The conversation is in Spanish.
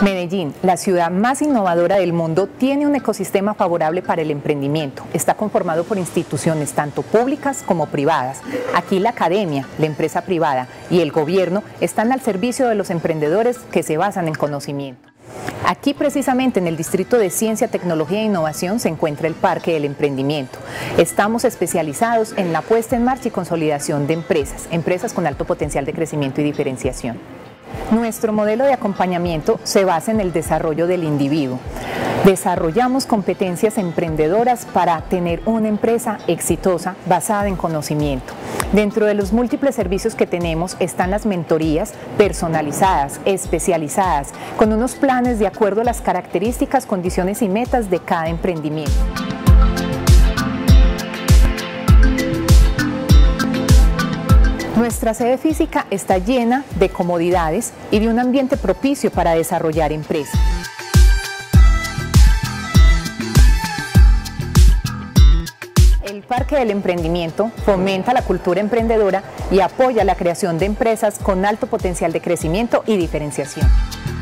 Medellín, la ciudad más innovadora del mundo, tiene un ecosistema favorable para el emprendimiento. Está conformado por instituciones tanto públicas como privadas. Aquí la academia, la empresa privada y el gobierno están al servicio de los emprendedores que se basan en conocimiento. Aquí precisamente en el Distrito de Ciencia, Tecnología e Innovación se encuentra el Parque del Emprendimiento. Estamos especializados en la puesta en marcha y consolidación de empresas con alto potencial de crecimiento y diferenciación. Nuestro modelo de acompañamiento se basa en el desarrollo del individuo. Desarrollamos competencias emprendedoras para tener una empresa exitosa basada en conocimiento. Dentro de los múltiples servicios que tenemos están las mentorías personalizadas, especializadas, con unos planes de acuerdo a las características, condiciones y metas de cada emprendimiento. Nuestra sede física está llena de comodidades y de un ambiente propicio para desarrollar empresas. El Parque del Emprendimiento fomenta la cultura emprendedora y apoya la creación de empresas con alto potencial de crecimiento y diferenciación.